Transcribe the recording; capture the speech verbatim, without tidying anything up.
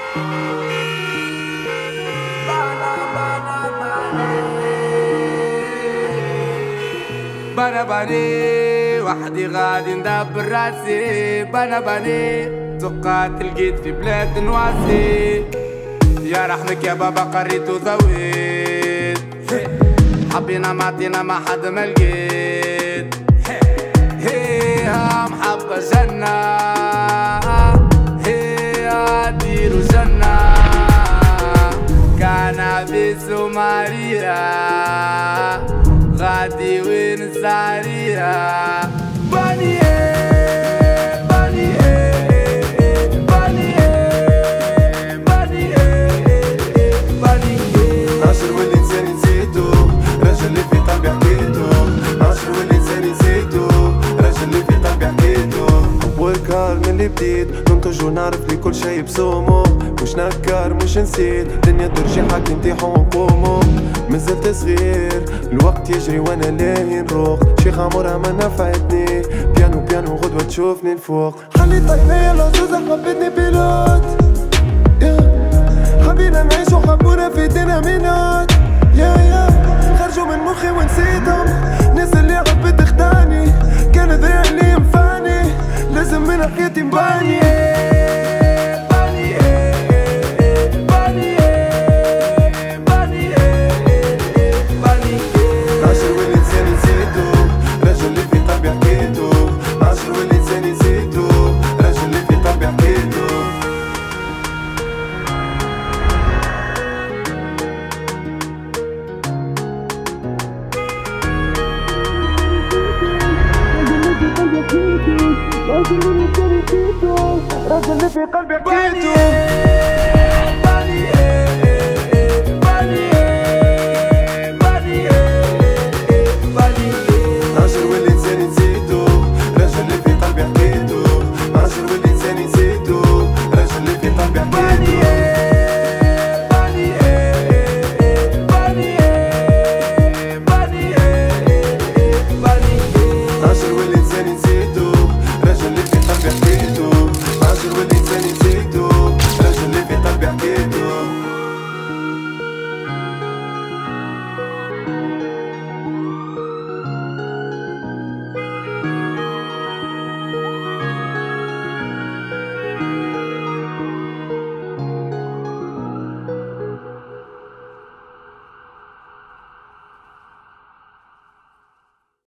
بنا بني وحدي غادي ندبر راسي، بنا بني زقات لقيت في بلاد نواسي. يا رحمك يا بابا قريت وزويت، حبينا ما عطينا ما حد ما لقيت. هي محبة جنة، هي ديرو جنة، كنابيس وماريا غادي وين السعرية. باني باني باني باني باني عاشر والإنسان نسيتو، راجل اللي في قلبي حكيتو. عاشر والإنسان نسيتو، راجل اللي في قلبي حكيتو. والكار من اللي بديت ننتج ونعرف لي كل شي بسومو. مش نكر مش نسيت، دنيا ترجع حق نطيحو ونقومو. مازلت صغير الوقت يجري وانا لاهي نروح، شيخ عمرها ما نفعتني، بيانو بيانو غدوة تشوفني الفوق. خليت عينيا العزوزة حبتني بيلوت، حبينا نعيش وحبونا في دينامينات. يا يا خرجوا من مخي ونسيتهم، ناس اللي حبت تخدعني، كان ذريع اللي ينفعني، لازم من حياتي مباني. راجل اللي في قلبي حكيته.